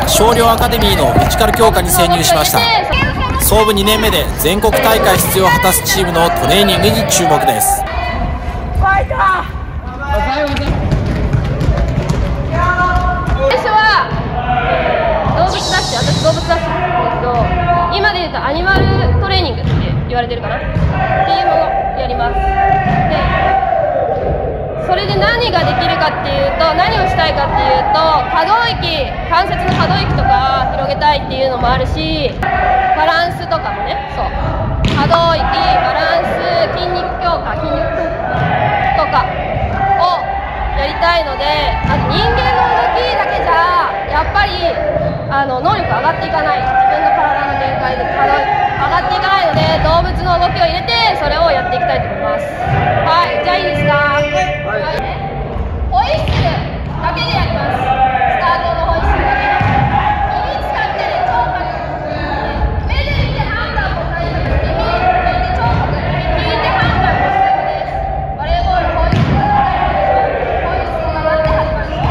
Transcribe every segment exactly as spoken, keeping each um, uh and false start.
少量アカデミーのフィジカル強化に潜入しました。創部にねんめで全国大会出場を果たすチームのトレーニングに注目です。 最初は動物ダッシュ、私動物ダッシュなんですけど、今で言うとアニマルトレーニングって言われてるかなっていうものをやります。でそれで何ができるかっていうと、何をしたいかっていうと、可動域、関節の可動域とか広げたいっていうのもあるし、バランスとかもね、そう可動域、バランス、筋肉強化、筋肉とかをやりたいので、あと人間の動きだけじゃやっぱりあの能力上がっていかない、自分の体の限界で可動域上がっていかないので、動物の動きを入れてそれをやっていきたいと思います。はい、じゃあいいですか。はい、ホイッスルだけでやります。スタートのホイッスルだけで。耳使ってね、聴覚。目で見て判断も大切。耳で聞いて聴覚。聞いて判断も必要です。バレーボールホイッスルがホイッスルが鳴って始まります。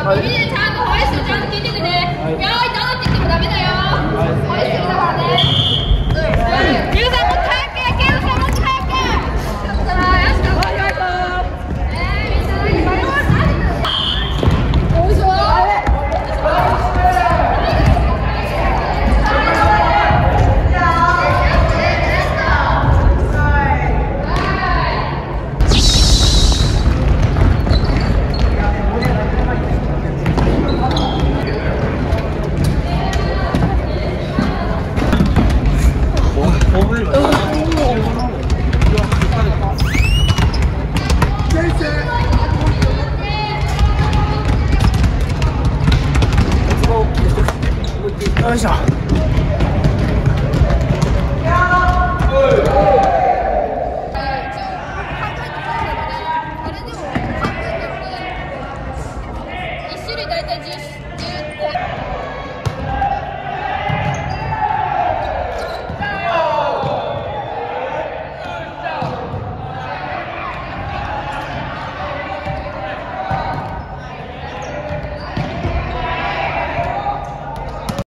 耳でちゃんとホイッスルちゃんと聞いててね。よーい、どうって言ってもダメだよ。ホイッスルだからね。ケイさんもっと早く、ケイさんもっと早く。ちょっとな、よし、頑張りましょう。えー、みんな何バレます？おいしそう。 よいしょ。 一種類大体じゅっ